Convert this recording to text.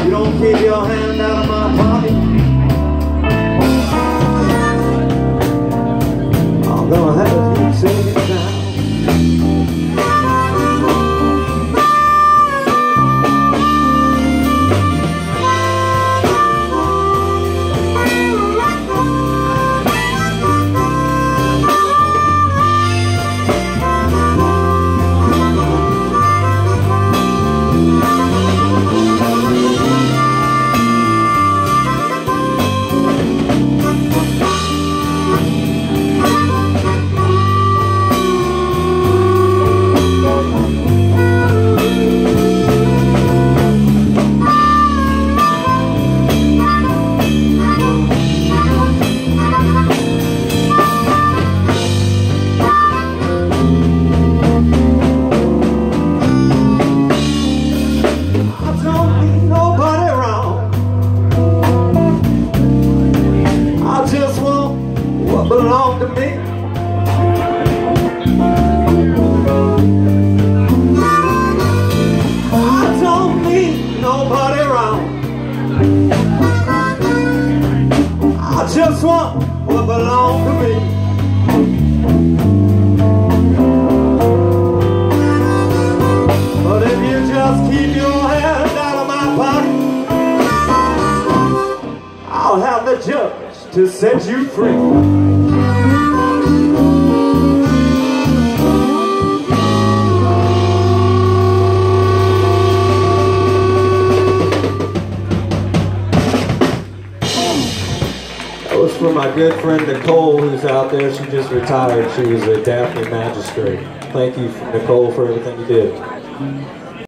You don't keep your hand out of my pocket, I'm gonna have you take it down. Belong to me. I don't need nobody around. I just want what belong to me. But if you just keep your hand out of my pocket, I'll have the judge to set you free. That was for my good friend Nicole, who's out there. She just retired. She was a Daphne magistrate. Thank you, Nicole, for everything you did.